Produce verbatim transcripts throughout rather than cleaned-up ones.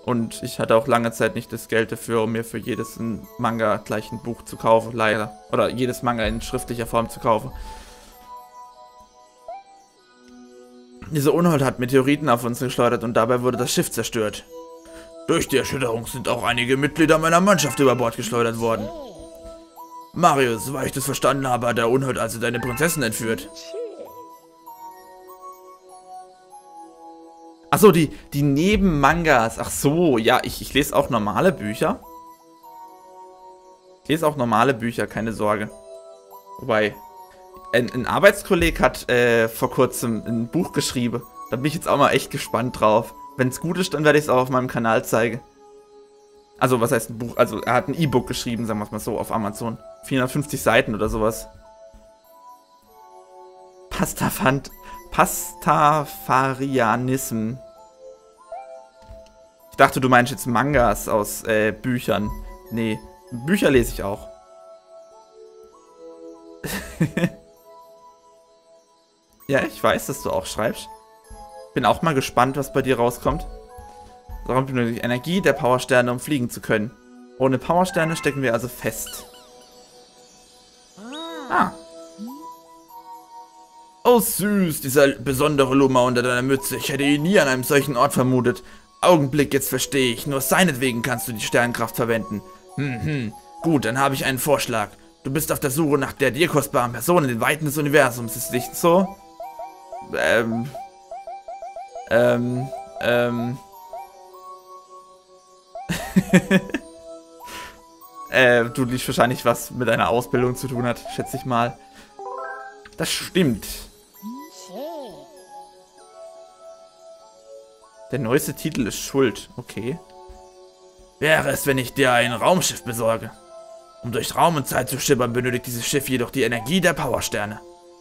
Und ich hatte auch lange Zeit nicht das Geld dafür, um mir für jedes Manga gleich ein Buch zu kaufen, leider. Oder jedes Manga in schriftlicher Form zu kaufen. Diese Unhold hat Meteoriten auf uns geschleudert und dabei wurde das Schiff zerstört. Durch die Erschütterung sind auch einige Mitglieder meiner Mannschaft über Bord geschleudert worden. Mario, soweit ich das verstanden habe, hat der Unhold also deine Prinzessin entführt. Achso, die, die Nebenmangas. Ach so, ja, ich, ich lese auch normale Bücher. Ich lese auch normale Bücher, keine Sorge. Wobei, ein, ein Arbeitskolleg hat äh, vor kurzem ein Buch geschrieben. Da bin ich jetzt auch mal echt gespannt drauf. Wenn es gut ist, dann werde ich es auch auf meinem Kanal zeigen. Also, was heißt ein Buch? Also, er hat ein E-Book geschrieben, sagen wir es mal so, auf Amazon. vierhundertfünfzig Seiten oder sowas. Pastafant... Pastafarianism. Ich dachte, du meinst jetzt Mangas aus äh, Büchern. Nee, Bücher lese ich auch. Ja, ich weiß, dass du auch schreibst. Bin auch mal gespannt, was bei dir rauskommt. Darum benötige ich Energie der Powersterne, um fliegen zu können. Ohne Powersterne stecken wir also fest. Ah. Oh süß, dieser besondere Luma unter deiner Mütze. Ich hätte ihn nie an einem solchen Ort vermutet. Augenblick, jetzt verstehe ich. Nur seinetwegen kannst du die Sternkraft verwenden. Hm, hm. Gut, dann habe ich einen Vorschlag. Du bist auf der Suche nach der dir kostbaren Person in den Weiten des Universums. Ist es nicht so? Ähm. Ähm. Ähm. äh, du liest wahrscheinlich was mit deiner Ausbildung zu tun hat, schätze ich mal. Das stimmt. Der neueste Titel ist Schuld. Okay. Wäre es, wenn ich dir ein Raumschiff besorge? Um durch Raum und Zeit zu schippern, benötigt dieses Schiff jedoch die Energie der Powersterne.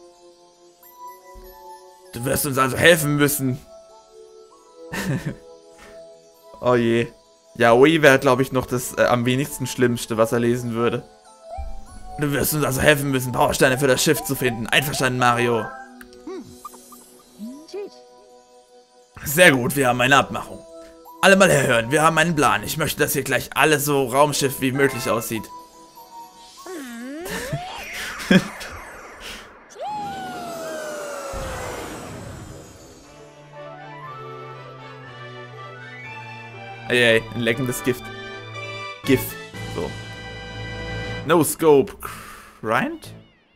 Du wirst uns also helfen müssen. Oh je. Yaoi wäre, glaube ich, noch das äh, am wenigsten Schlimmste, was er lesen würde. Du wirst uns also helfen müssen, Powersterne für das Schiff zu finden. Einverstanden, Mario? Sehr gut, wir haben eine Abmachung. Alle mal herhören, wir haben einen Plan. Ich möchte, dass hier gleich alles so Raumschiff wie möglich aussieht. Ey, ey, ein leckendes Gift. Gift. So. No Scope. Grind?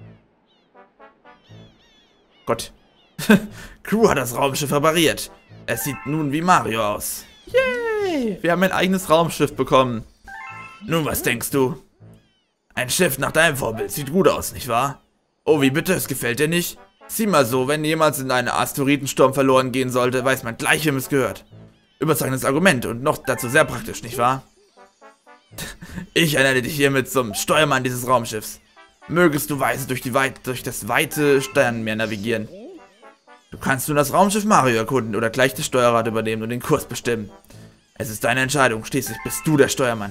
Gott. Crew hat das Raumschiff repariert. Es sieht nun wie Mario aus. Yay! Wir haben ein eigenes Raumschiff bekommen. Nun, was denkst du? Ein Schiff nach deinem Vorbild sieht gut aus, nicht wahr? Oh, wie bitte? Es gefällt dir nicht? Sieh mal so, wenn jemals in einem Asteroidensturm verloren gehen sollte, weiß man gleich, wem es gehört. Überzeugendes Argument und noch dazu sehr praktisch, nicht wahr? Ich ernenne dich hiermit zum Steuermann dieses Raumschiffs. Mögest du weise durch, die Weit durch das weite Sternenmeer navigieren. Du kannst nun das Raumschiff Mario erkunden oder gleich das Steuerrad übernehmen und den Kurs bestimmen. Es ist deine Entscheidung, schließlich bist du der Steuermann.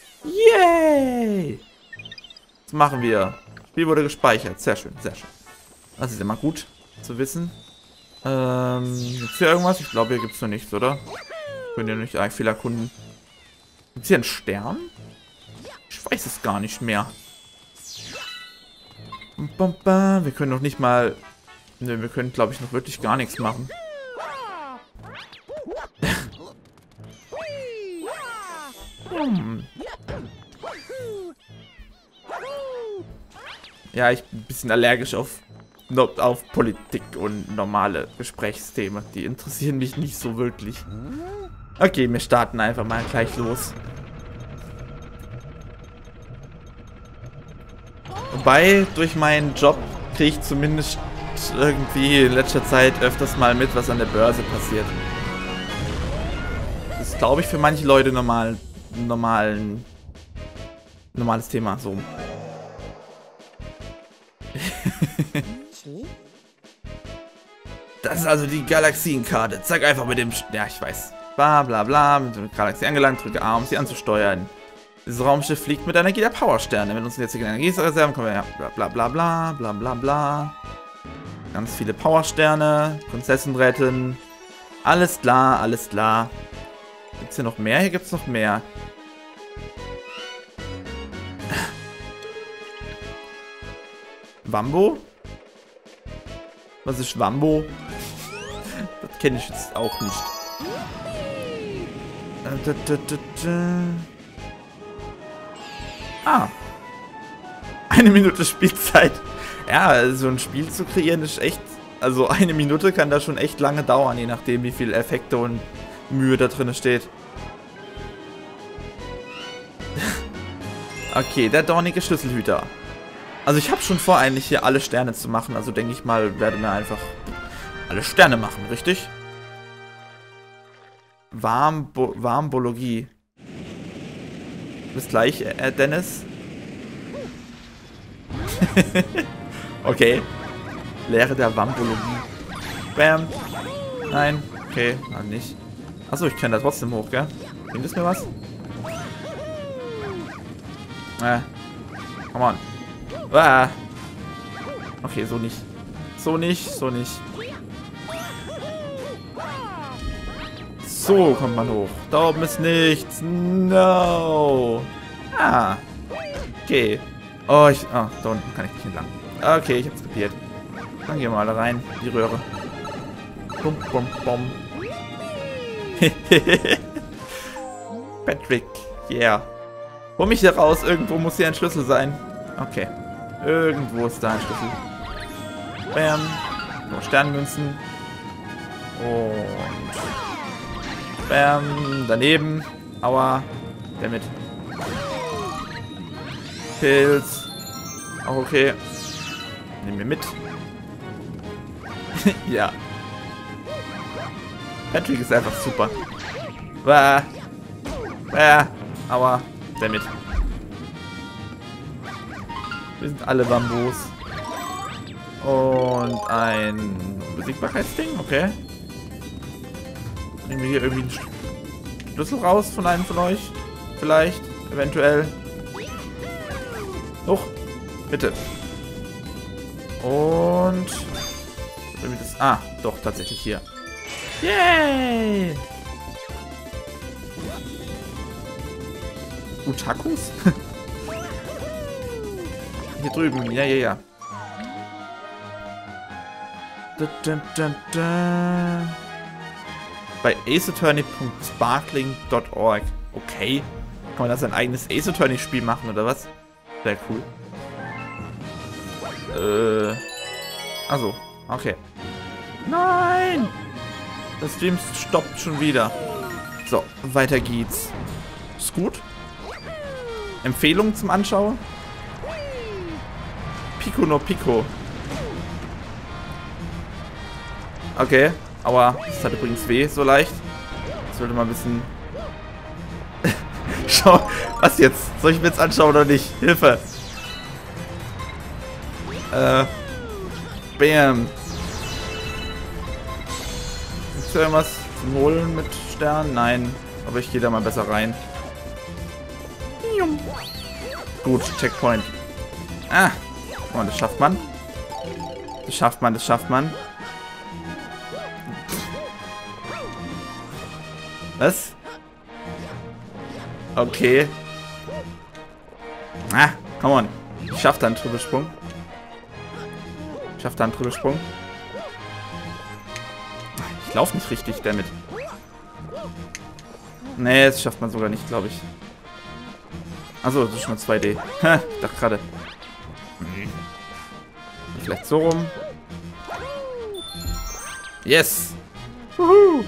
Yay! Das machen wir. Das Spiel wurde gespeichert. Sehr schön, sehr schön. Das ist immer gut zu wissen. Ähm, gibt's hier irgendwas? Ich glaube, hier gibt es noch nichts, oder? Können ja nicht eigentlich viel erkunden. Gibt es hier einen Stern? Ich weiß es gar nicht mehr. Wir können noch nicht mal... Ne, wir können, glaube ich, noch wirklich gar nichts machen. hm. Ja, ich bin ein bisschen allergisch auf, auf Politik und normale Gesprächsthemen. Die interessieren mich nicht so wirklich. Okay, wir starten einfach mal gleich los. Wobei, durch meinen Job kriege ich zumindest irgendwie in letzter Zeit öfters mal mit, was an der Börse passiert. Das ist, glaube ich, für manche Leute normal, normalen, normales Thema. So. Das ist also die Galaxienkarte. Zeig einfach mit dem... Sch ja, ich weiß. Bla bla bla. Mit der Galaxie angelangt, drücke A, um sie anzusteuern. Dieses Raumschiff fliegt mit der Energie der Powersterne. Mit unseren jetzigen Energiereserven kommen wir ja bla bla bla bla bla bla. Ganz viele Powersterne. Prinzessin retten. Alles klar, alles klar. Gibt es hier noch mehr? Hier gibt es noch mehr. Wambo? Was ist Wambo? Das kenne ich jetzt auch nicht. Äh, da, da, da, da. Ah. Eine Minute Spielzeit. Ja, so ein Spiel zu kreieren ist echt... Also eine Minute kann da schon echt lange dauern, je nachdem wie viel Effekte und Mühe da drin steht. Okay, der dornige Schlüsselhüter. Also ich habe schon vor, eigentlich hier alle Sterne zu machen. Also denke ich mal, werde mir einfach alle Sterne machen, richtig? Warmbo Warmbologie. Bis gleich, äh, Dennis. Okay. Lehre der Wambologie. Bam. Nein. Okay, dann nicht. Achso, ich kann da trotzdem hoch, gell? Bringt das mir was? Äh. Come on. Ah. Okay, so nicht. So nicht, so nicht. So kommt man hoch. Da oben ist nichts. No. Ah. Okay. Oh, ich... Oh, da unten kann ich nicht entlang. Okay, ich hab's kapiert. Dann gehen wir alle rein. Die Röhre. Bum, bum, bum. Patrick. Yeah. Hol mich hier raus. Irgendwo muss hier ein Schlüssel sein. Okay. Irgendwo ist da ein Schlüssel. Bam. Nur Sternmünzen. Und... Bam. Daneben. Aua. Damit. Pilz. Auch okay. Nehmen wir mit. Ja. Patrick ist einfach super. Bah. Bah. Aber damit. Wir sind alle Bambus. Und ein Besiegbarkeitsding, okay. Nehmen wir hier irgendwie einen Schlüssel raus von einem von euch? Vielleicht, eventuell. Hoch, bitte. Und... Das, ah, doch, tatsächlich hier. Yay! Utakus? Hier drüben, ja, ja, ja. Da, da, da, da. Bei ace attorney punkt sparkling punkt org. Okay. Kann man da sein eigenes Ace Attorney Spiel machen, oder was? Sehr cool. Äh. Also, okay. Nein! Das Stream stoppt schon wieder. So, weiter geht's. Ist gut. Empfehlung zum Anschauen? Pico no Pico. Okay, aber das hat übrigens weh, so leicht. Ich sollte mal ein bisschen... Schau, was jetzt? Soll ich mir jetzt anschauen oder nicht? Hilfe! Äh... Bam! Ist da irgendwas zum Holen mit Sternen? Nein. Aber ich gehe da mal besser rein. Gut, Checkpoint. Ah! Oh, das schafft man. Das schafft man, das schafft man. Was? Okay. Ah, come on. Ich schaff da einen Trippelsprung. Ich schaff da einen Trippelsprung. Ich laufe nicht richtig damit. Nee, das schafft man sogar nicht, glaube ich. Achso, das ist schon mal zwei D. Ha, ich dachte gerade. Vielleicht so rum. Yes! Wuhu!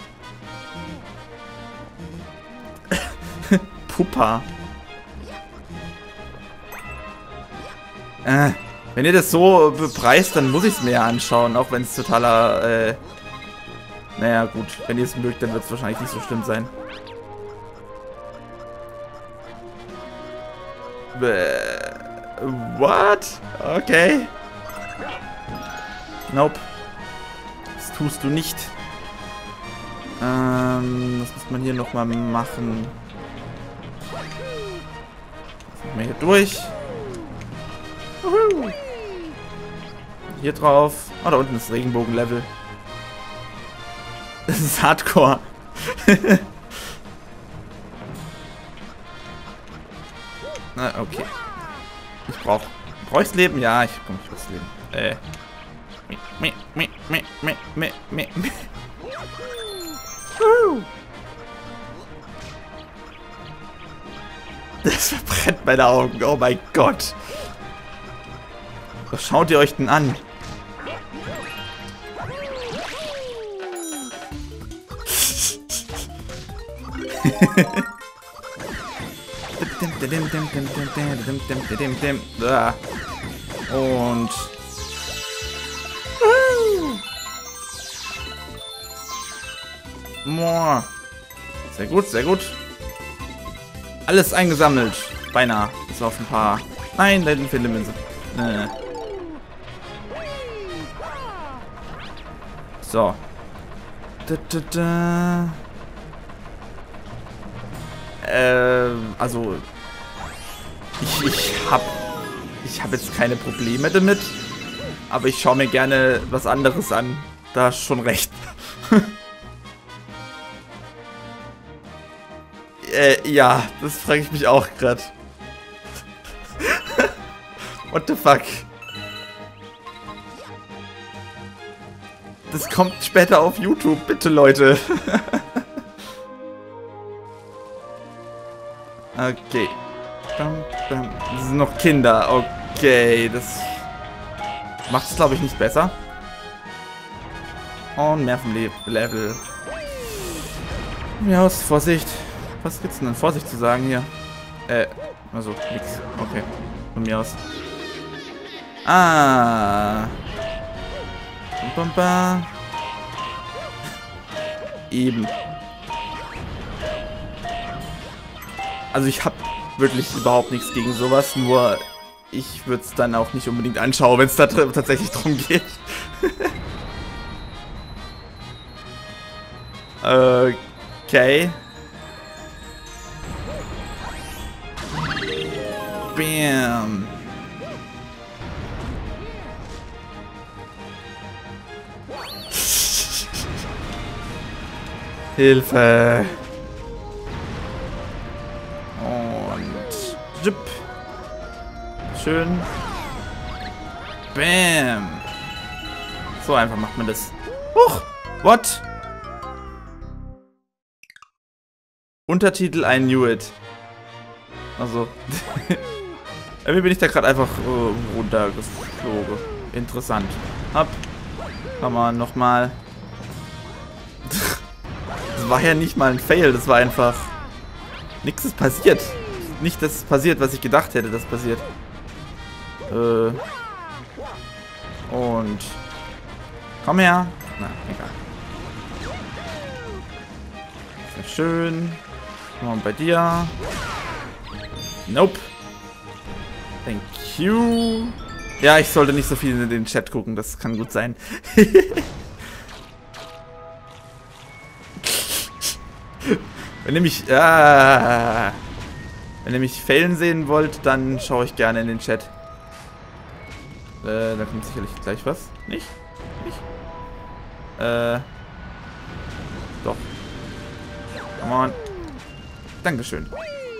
Puppa. Äh, wenn ihr das so bepreist, dann muss ich es mir ja anschauen, auch wenn es totaler, äh... Naja, gut. Wenn ihr es mögt, dann wird es wahrscheinlich nicht so schlimm sein. Bäh. What? Okay. Nope. Das tust du nicht. Ähm, was muss man hier nochmal machen? Wir hier durch. Uhu. Hier drauf. Oh, da unten ist Regenbogen-Level. Das ist Hardcore. Na, okay. Ich brauch... Brauch ich's Leben? Ja, ich komm, ich brauch's Leben. Äh. Me, me, me, me, me, me, me. Uh. Das verbrennt meine Augen. Oh mein Gott. Was schaut ihr euch denn an? Und... Moa. Sehr gut, sehr gut. Alles eingesammelt. Beinahe. Bis auf ein paar. Nein, da hinten fehlt eine Münze. Nee. So. Da, da, da. Ähm, also. Ich, ich hab. Ich habe jetzt keine Probleme damit. Aber ich schaue mir gerne was anderes an. Da hast schon recht. Äh, ja, das frage ich mich auch gerade. What the fuck? Das kommt später auf YouTube, bitte Leute. Okay. Das sind noch Kinder, okay, das macht es glaube ich nicht besser. Und mehr vom Le Level. Ja, aus Vorsicht. Was gibt's denn an Vorsicht zu sagen hier? Äh, also, nix. Okay. Von mir aus. Ah. Bum, bum, bum. Eben. Also ich hab wirklich überhaupt nichts gegen sowas, nur ich würde es dann auch nicht unbedingt anschauen, wenn es da tatsächlich drum geht. Okay. Bam. Hilfe. Und Jip. Schön. Bam. So einfach macht man das. Huch. What? Untertitel I knew it. Also. Irgendwie bin ich da gerade einfach äh, runtergeflogen. Interessant. Hopp. Komm mal, nochmal. Das war ja nicht mal ein Fail, das war einfach... Nichts ist passiert. Nicht das passiert, was ich gedacht hätte, das passiert. Äh. Und... Komm her. Na, egal. Sehr schön. Komm mal bei dir. Nope. Thank you. Ja, ich sollte nicht so viel in den Chat gucken, das kann gut sein. Wenn ihr mich, ah, wenn ihr mich failen sehen wollt, dann schaue ich gerne in den Chat. Äh, da kommt sicherlich gleich was. Nicht? Nicht? Äh. Doch. Come on. Dankeschön.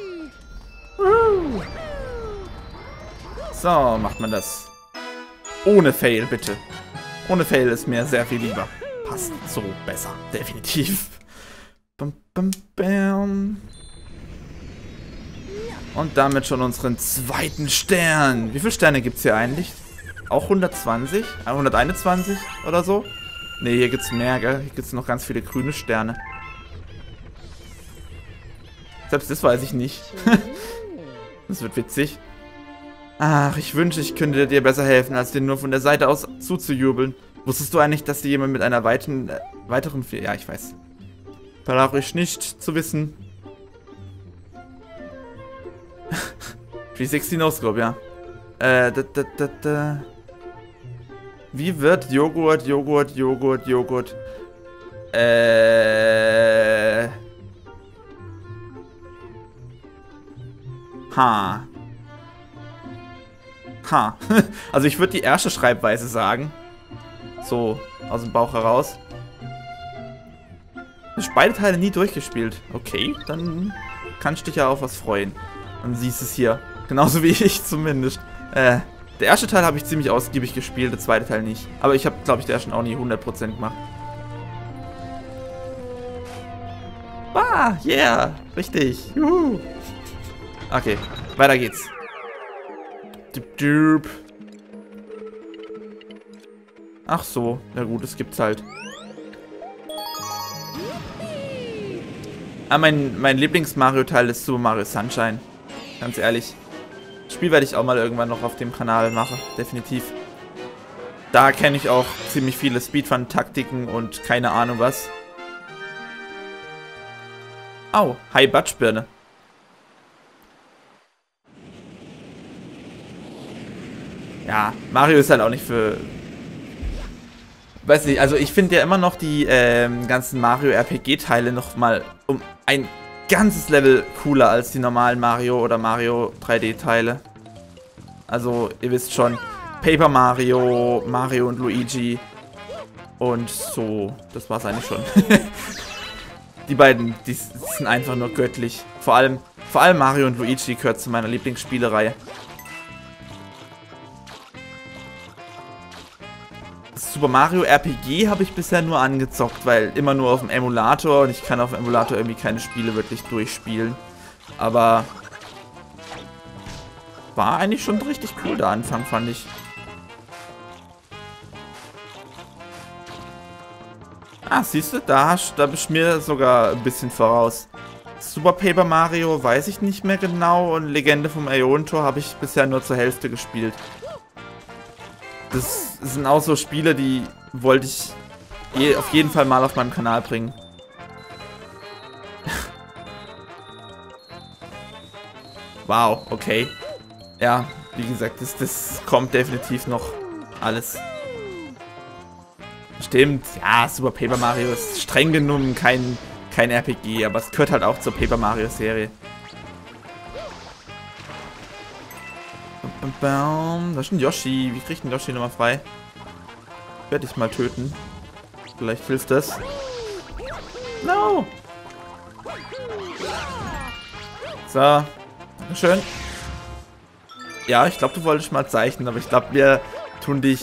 So, macht man das. Ohne Fail, bitte. Ohne Fail ist mir sehr viel lieber. Passt so besser. Definitiv. Bam, bam, bam. Und damit schon unseren zweiten Stern. Wie viele Sterne gibt es hier eigentlich? Auch hundertzwanzig? hunderteinundzwanzig oder so? Ne, hier gibt es mehr, gell? Hier gibt es noch ganz viele grüne Sterne. Selbst das weiß ich nicht. Das wird witzig. Ach, ich wünsche, ich könnte dir besser helfen, als dir nur von der Seite aus zuzujubeln. Wusstest du eigentlich, dass dir jemand mit einer weiten, äh, weiteren... Ja, ich weiß. Brauche ich nicht zu wissen. dreihundertsechzig No-Scope, ja. Äh, da, da, da, da. Wie wird Joghurt, Joghurt, Joghurt, Joghurt? Äh... Ha. Ha. Also ich würde die erste Schreibweise sagen. So, aus dem Bauch heraus. Ich habe beide Teile nie durchgespielt. Okay, dann kannst du dich ja auf was freuen. Und siehst es hier. Genauso wie ich zumindest. Äh, der erste Teil habe ich ziemlich ausgiebig gespielt, der zweite Teil nicht. Aber ich habe, glaube ich, der ersten auch nie hundert Prozent gemacht. Ah, yeah, richtig. Juhu. Okay, weiter geht's. Düp, düp. Ach so, ja gut, es gibt's halt. Ah, mein, mein Lieblings-Mario-Teil ist Super Mario Sunshine. Ganz ehrlich. Das Spiel werde ich auch mal irgendwann noch auf dem Kanal machen, definitiv. Da kenne ich auch ziemlich viele Speedrun-Taktiken und keine Ahnung was. Au, Hi Batschbirne. Ja, Mario ist halt auch nicht für... Weiß nicht, also ich finde ja immer noch die ähm, ganzen Mario-R P G-Teile noch mal um ein ganzes Level cooler als die normalen Mario oder Mario drei D-Teile. Also, ihr wisst schon, Paper Mario, Mario und Luigi und so, das war's eigentlich schon. Die beiden, die sind einfach nur göttlich. Vor allem, vor allem Mario und Luigi gehört zu meiner Lieblingsspielereihe. Super Mario R P G habe ich bisher nur angezockt, weil immer nur auf dem Emulator und ich kann auf dem Emulator irgendwie keine Spiele wirklich durchspielen. Aber war eigentlich schon richtig cool der Anfang, fand ich. Ah, siehst du, da, da bist du mir sogar ein bisschen voraus. Super Paper Mario weiß ich nicht mehr genau und Legende vom Äonentor habe ich bisher nur zur Hälfte gespielt. Das sind auch so Spiele, die wollte ich je, auf jeden Fall mal auf meinem Kanal bringen. Wow, okay. Ja, wie gesagt, das, das kommt definitiv noch alles. Stimmt, ja, Super Paper Mario ist streng genommen kein, kein R P G, aber es gehört halt auch zur Paper Mario Serie. Da ist ein Yoshi. Wie kriegt ein Yoshi nochmal frei? Werde ich mal töten. Vielleicht hilft das. No! So. Schön. Ja, ich glaube, du wolltest mal zeichnen, aber ich glaube, wir tun dich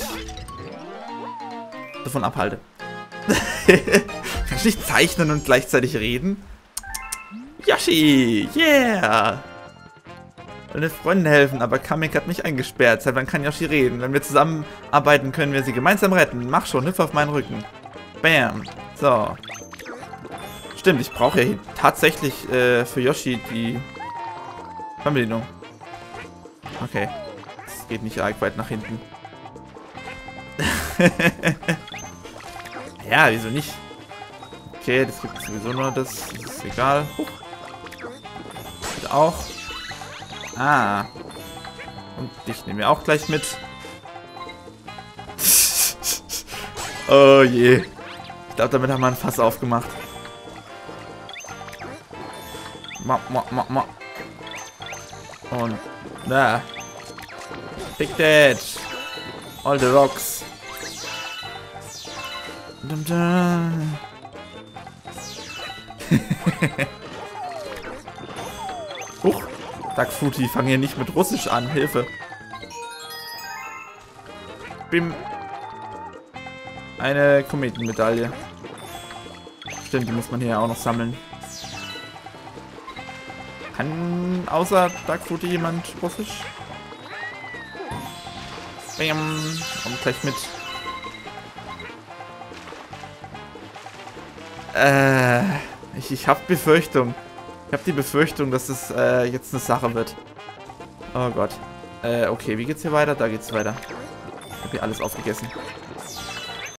davon abhalten. Kannst du nicht zeichnen und gleichzeitig reden? Yoshi! Yeah! Ich will den Freunden helfen, aber Kamek hat mich eingesperrt. Seit wann kann Yoshi reden? Wenn wir zusammenarbeiten, können wir sie gemeinsam retten. Mach schon, hüpf auf meinen Rücken. Bam. So. Stimmt, ich brauche ja tatsächlich äh, für Yoshi die Fernbedienung. Okay. Das geht nicht arg weit nach hinten. Ja, wieso nicht? Okay, das gibt sowieso nur das. Das ist egal. Huch. Und auch. Ah. Und dich nehmen wir auch gleich mit. Oh je. Ich glaube, damit haben wir ein Fass aufgemacht. Ma, ma, ma, ma. Und, na. Big Dad. All the rocks. Dum, dum. Huch. Duck Fruity, fang hier nicht mit Russisch an. Hilfe. Bim. Eine Kometenmedaille. Stimmt, die muss man hier auch noch sammeln. Kann außer Duck Fruity jemand Russisch? Bam. Kommt gleich mit. Äh, ich, ich habe Befürchtung. Ich habe die Befürchtung, dass es äh, jetzt eine Sache wird. Oh Gott. Äh, okay, wie geht's hier weiter? Da geht's weiter. Ich habe hier alles aufgegessen.